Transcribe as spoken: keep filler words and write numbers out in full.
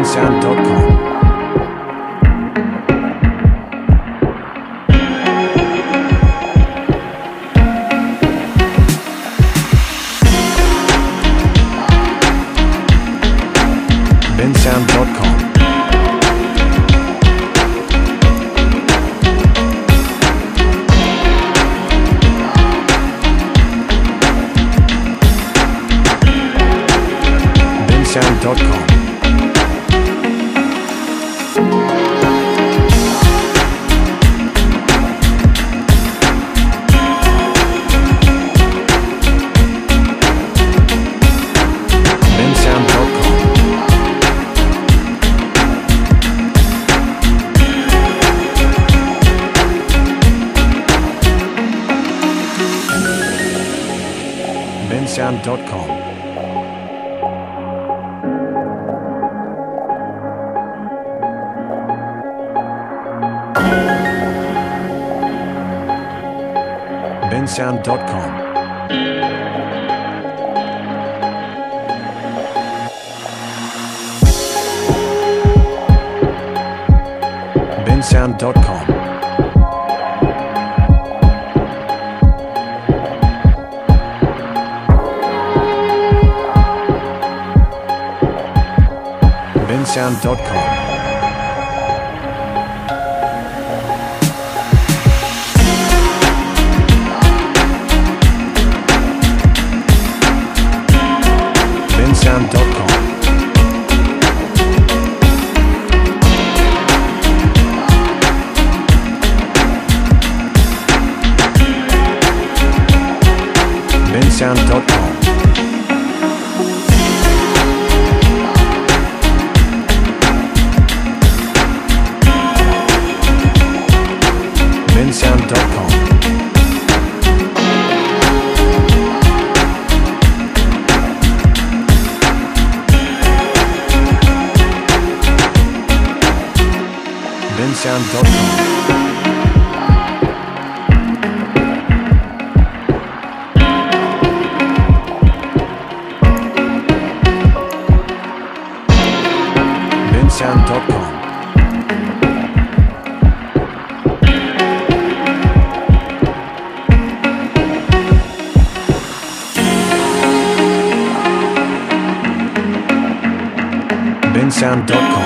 bensound dot com. bensound dot com. bensound dot com. bensound dot com. bensound dot com. bensound dot com. bensound dot com. bensound dot com. bensound dot com. bensound dot com. bensound dot com. bensound dot com. bensound dot com. bensound dot com.